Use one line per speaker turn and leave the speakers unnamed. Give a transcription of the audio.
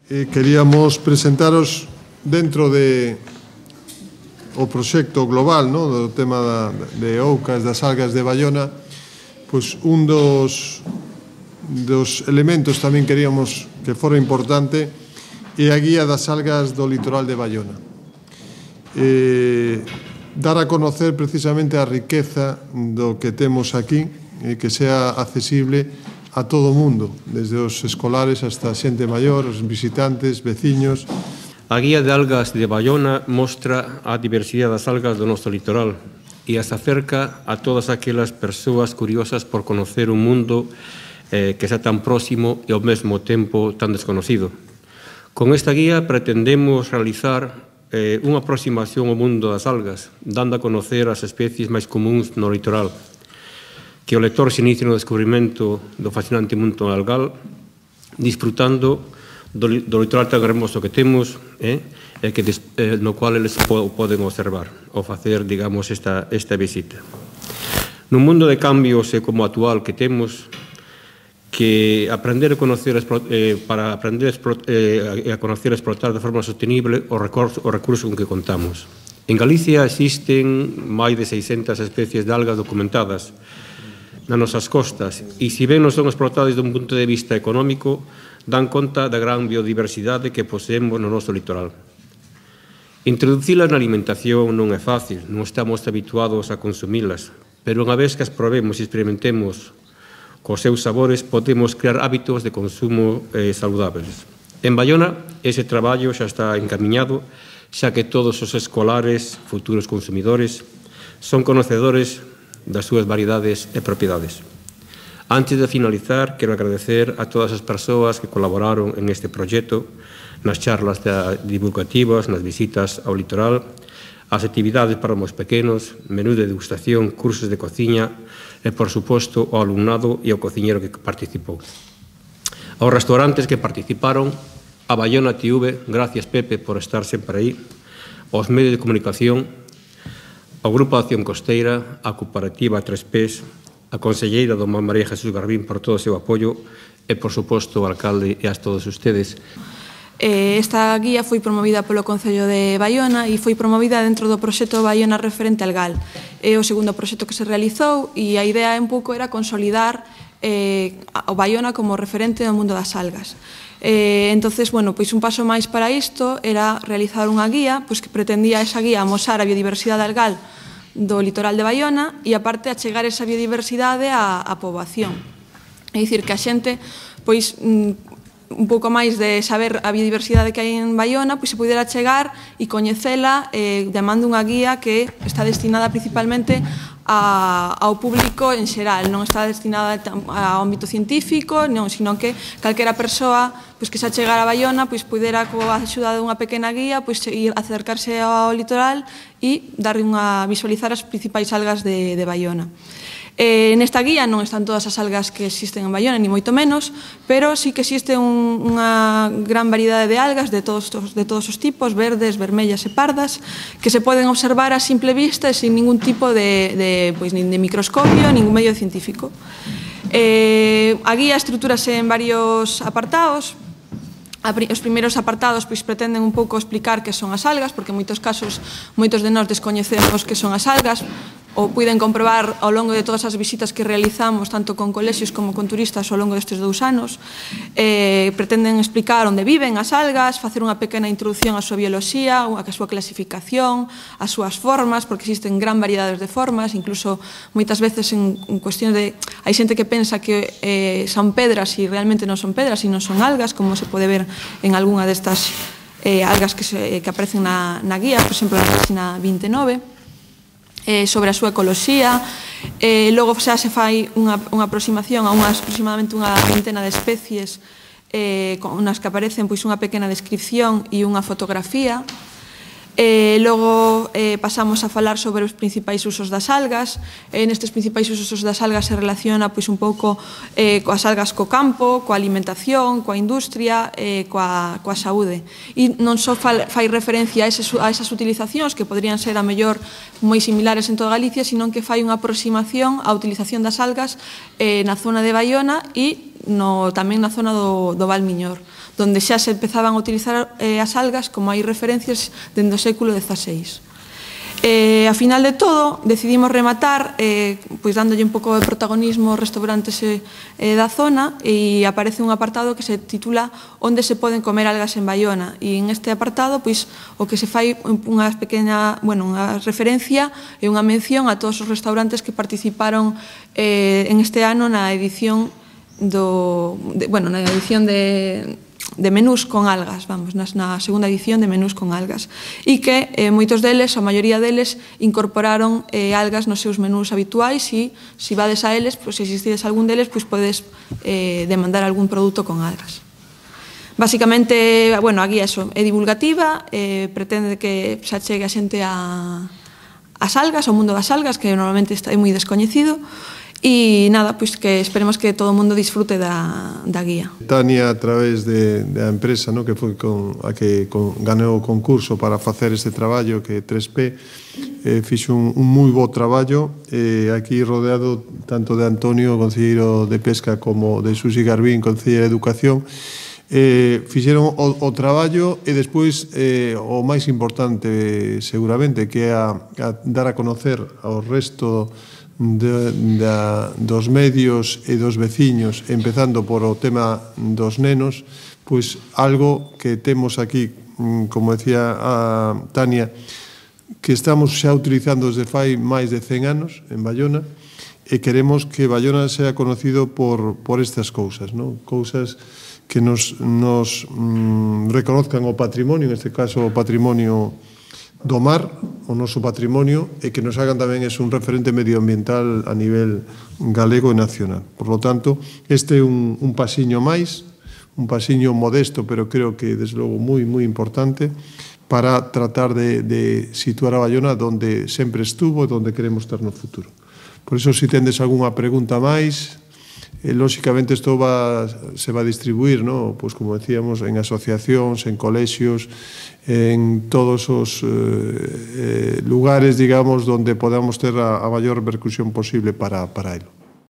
queríamos presentaros dentro o proxecto global, do tema de oucas, das algas de Baiona, pois un dos elementos tamén queríamos que fora importante é a guía das algas do litoral de Baiona. Dar a conocer precisamente a riqueza do que temos aquí e que sea accesible a todo o mundo, desde os escolares hasta a xente maior, os visitantes, veciños.
A guía de algas de Baiona mostra a diversidade das algas do noso litoral e as acerca a todas aquelas persoas curiosas por conocer un mundo que sea tan próximo e ao mesmo tempo tan desconocido. Con esta guía pretendemos realizar unha aproximación ao mundo das algas, dando a conocer as especies máis comuns no litoral, que o lector se inicie no descubrimento do fascinante mundo algal, disfrutando do litoral tan hermoso que temos, no cual eles poden observar ou facer, digamos, esta visita. Nun mundo de cambios como o actual que temos, que aprender a conocer para aprender a conocer e explotar de forma sostenible os recursos con que contamos. En Galicia existen máis de 600 especies de algas documentadas nas nosas costas e, se ben non son explotadas dun punto de vista económico, dan conta da gran biodiversidade que poseemos no noso litoral. Introducilas na alimentación non é fácil, non estamos habituados a consumilas, pero unha vez que as probemos e experimentemos cos seus sabores, podemos crear hábitos de consumo saludables. En Baiona, ese traballo xa está encamiñado, xa que todos os escolares, futuros consumidores, son conocedores das súas variedades e propiedades. Antes de finalizar, quero agradecer a todas as persoas que colaboraron en este proxecto, nas charlas divulgativas, nas visitas ao litoral, as actividades para os pequenos, menú de degustación, cursos de cociña e, por suposto, ao alumnado e ao cociñero que participou. Aos restaurantes que participaron, a Baiona TV, gracias Pepe por estar sempre aí, aos medios de comunicación, ao Grupo de Acción Costeira, a Cooperativa 3Ps, a Conselleira Dona María Jesús Garbín por todo o seu apoio e, por suposto, ao alcalde e a todos ustedes.
Esta guía foi promovida polo Concello de Baiona e foi promovida dentro do proxecto Baiona Referente Algal. É o segundo proxecto que se realizou e a idea un pouco era consolidar o Baiona como referente no mundo das algas. Entonces, bueno, pois un paso máis para isto era realizar unha guía que pretendía esa guía amosar a biodiversidade algal do litoral de Baiona e, aparte, achegar esa biodiversidade á poboación. É dicir, que a xente, pois, un pouco máis de saber a biodiversidade que hai en Baiona, pois se pudera chegar e coñecela demando unha guía que está destinada principalmente ao público en xeral, non está destinada ao ámbito científico, sino que calquera persoa que se achegara a Baiona pudera, coa axuda dunha pequena guía, ir acercarse ao litoral e visualizar as principais algas de Baiona. Nesta guía non están todas as algas que existen en Baiona, ni moito menos, pero sí que existe unha gran variedade de algas de todos os tipos, verdes, vermellas e pardas, que se poden observar a simple vista e sin ningún tipo de microscopio, ningún medio científico. A guía estrutúrase en varios apartados. Os primeiros apartados pretenden un pouco explicar que son as algas, porque en moitos casos moitos de nós descoñecemos que son as algas, ou puiden comprobar ao longo de todas as visitas que realizamos, tanto con colexios como con turistas ao longo destes 2 anos. Pretenden explicar onde viven as algas, facer unha pequena introducción á súa bioloxía, a súa clasificación, as súas formas, porque existen gran variedades de formas, incluso moitas veces en cuestión de... Hai xente que pensa que son pedras e realmente non son pedras, sino son algas, como se pode ver en algunha destas algas que aparecen na guía, por exemplo, na página 29, sobre a súa ecoloxía. Logo xa se fai unha aproximación a aproximadamente unha vintena de especies nas que aparecen unha pequena descripción e unha fotografía. Logo pasamos a falar sobre os principais usos das algas. Nestes principais usos das algas se relaciona un pouco coas algas co campo, coa alimentación, coa industria, coa saúde. E non só fai referencia a esas utilizacións que podrían ser a mellor moi similares en toda Galicia, sino que fai unha aproximación á utilización das algas na zona de Baiona e tamén na zona do Val Miñor. donde xa se empezaban a utilizar as algas, como hai referencias dende o século XVI. A final de todo, decidimos rematar pois dándolle un pouco de protagonismo aos restaurantes da zona, e aparece un apartado que se titula Onde se poden comer algas en Baiona, e en este apartado pois o que se fai unha pequena, unha referencia e unha mención a todos os restaurantes que participaron en este ano na edición de menús con algas, na segunda edición de menús con algas, e que moitos deles, a maioría deles, incorporaron algas nos seus menús habituais, e se vades a eles, se existides algún deles, podes demandar algún produto con algas. Basicamente, a guía é divulgativa, pretende que se achegue a xente ás algas, ao mundo das algas, que normalmente é moi descoñecido. E nada, pois que esperemos que todo o mundo disfrute da guía.
Tania, a través da empresa que foi a que ganou o concurso para facer este traballo, que é 3P, fixo un moi bo traballo, aquí rodeado tanto de Antonio, concelleiro de Pesca, como de Susi Garbín, concelleira de Educación. Fixeron o traballo e despois o máis importante seguramente, que é a dar a conocer ao resto dos medios e dos veciños, empezando por o tema dos nenos, pois algo que temos aquí, como decía a Tania, que estamos xa utilizando desde fai máis de 100 anos en Baiona, e queremos que Baiona sea conocido por estas cousas, cousas que nos reconozcan o patrimonio, en este caso o patrimonio do mar, o noso patrimonio, e que nos hagan tamén un referente medioambiental a nivel galego e nacional. Por lo tanto, este é un pasiño máis, un pasiño modesto, pero creo que, desde logo, moi importante, para tratar de situar a Baiona donde sempre estuvo e donde queremos estar no futuro. Por iso, se tendes algunha pregunta máis, lóxicamente isto se va a distribuir, pois, como decíamos, en asociacións, en colexios, en todos os lugares, digamos, donde podamos ter a maior repercusión posible para elo.